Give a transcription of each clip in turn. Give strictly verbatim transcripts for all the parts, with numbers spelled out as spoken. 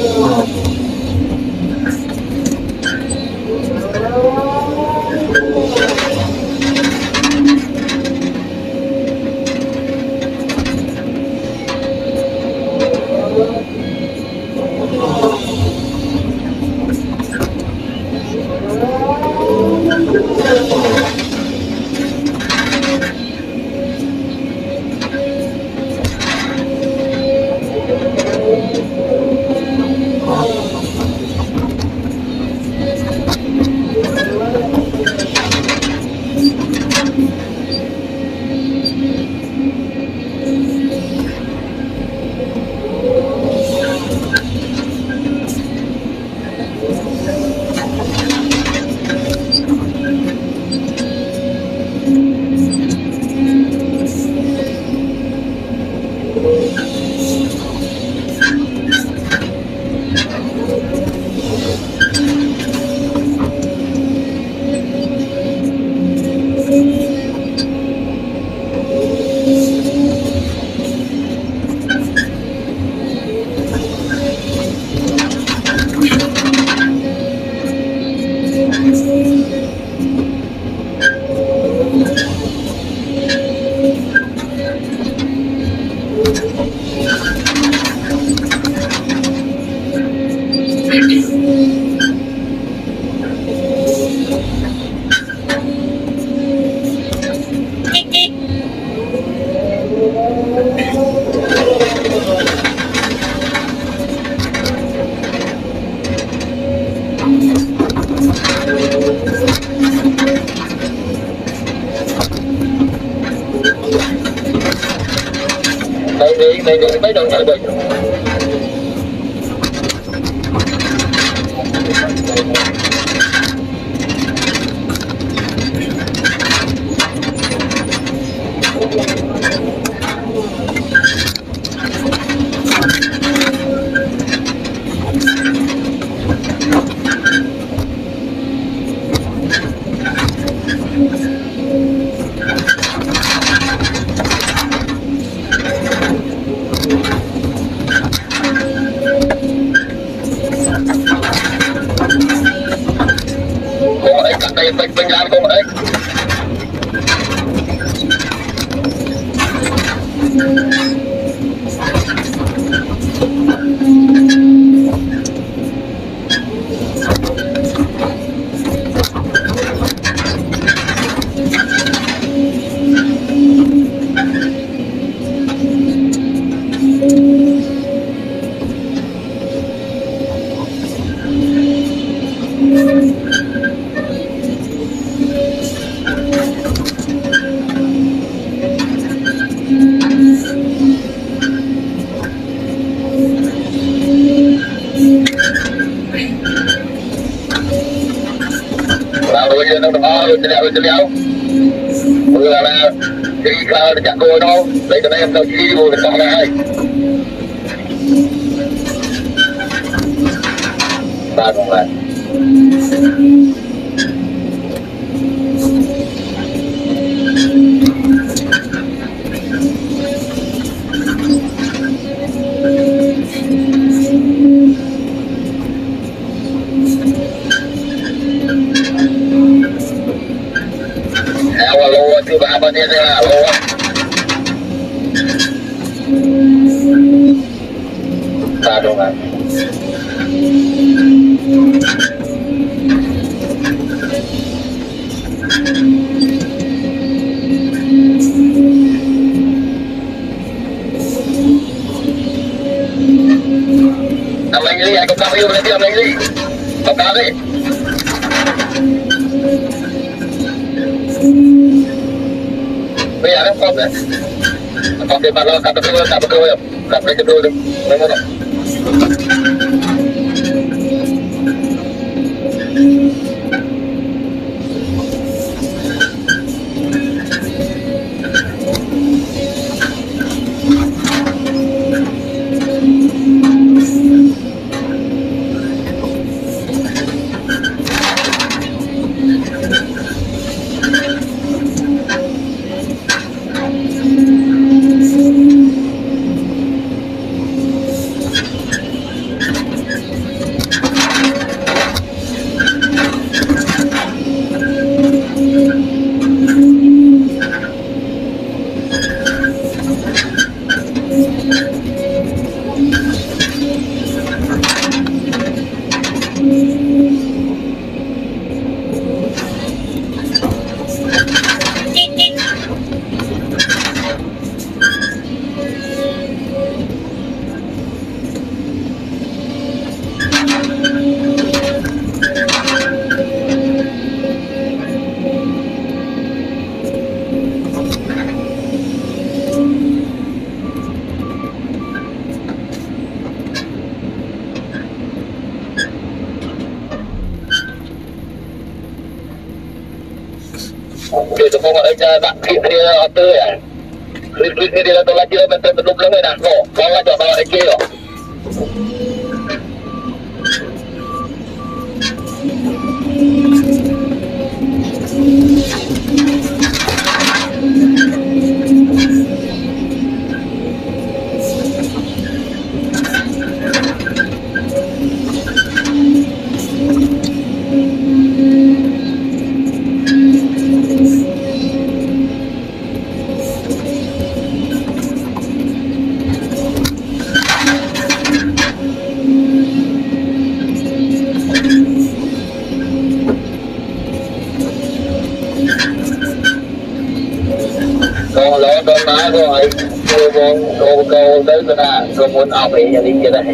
Đây đi mấy đồng thời bình. Mình mình làm không đấy. Bây giờ nó đó rồi leo rồi leo vừa là cái cờ chặt cô đâu lấy cái này em đâu đi vô được con này ba con này chưa ba bên đây là lô á ba đúng không làm anh đi anh có cao yêu lên đi làm anh đi có cao đi bây giờ nó không đấy còn tiền mặt nó cặp cái cặp cái đôi cặp cái đôi được đúng không ạ Oke, semua ada tak kira apa ya? Klik-klik ni dia datang lagi lah, betul belum lama dah. No, kau aja bawa lagi lo. Còn lỡ con má rồi, cô con cô cô tới người ta, cô muốn học thì nhà đi kia đây.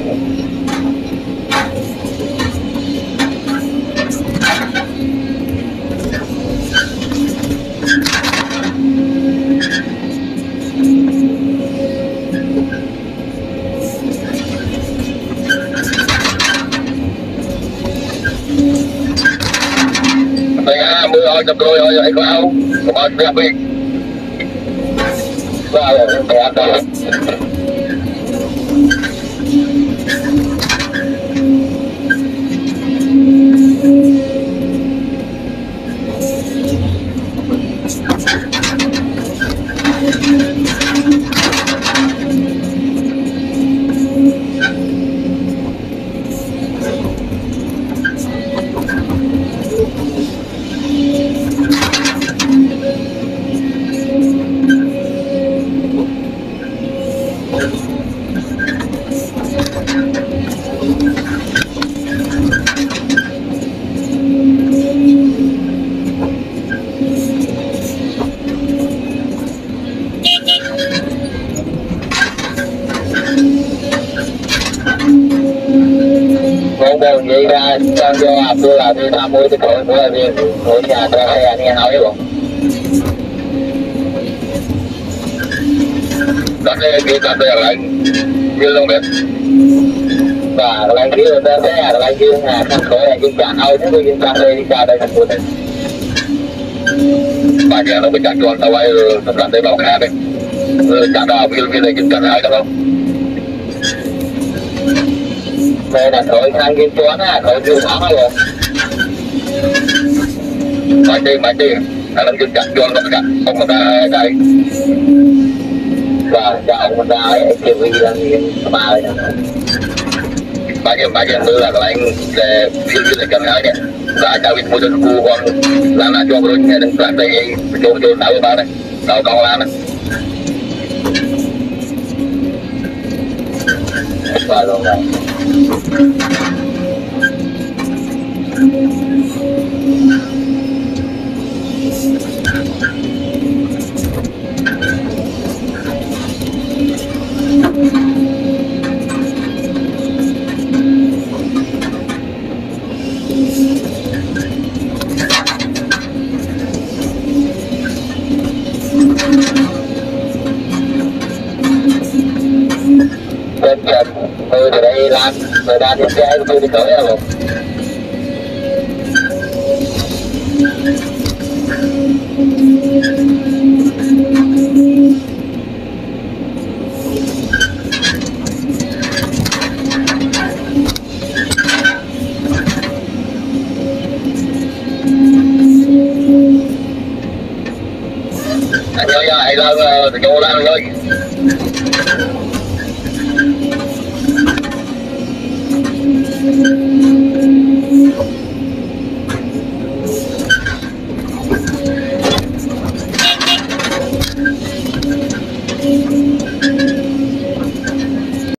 Đây à, mưa ơi, chụp đôi ơi, ấy có không? Có bao nhiêu việc? Wow, kaya ka. Buồn vậy ra con vô học tôi là đi thăm mua cái tuổi của riêng của nhà tôi hay anh nghe nói luôn. Cắt đây kia cắt đây là anh kia luôn biết. Và cái kia người ta thấy là cái kia nhà không khỏi là chúng ta ao chứ tôi chúng ta đây đi ra đây thành phố này. Bà kia nó bị chặt cho tao ấy rồi tất cả đây bảo khác đấy. Rồi chặt đào kia kia này chúng ta ai đó không? Đây là thổi khang kim choán á, thổi kêu mỏng rồi. Mãi đi, mãi đi. Là nó chặt cho nó cả, không có ta đây. Và cho ông người ta ấy kêu đi là ba rồi. Ba kia, ba kia tôi là anh để phiêu phiêu để cầm nói kìa. Và cháu biết mua cho cô con làm là cho tôi nghe đừng làm đây cho cho tao với ba đây. Tao con làm này. Và rồi này. Trên trên tôi từ đây làm người ta đi xe tôi đi tới luôn. Anh ơi, anh lên từ chỗ làm ơi.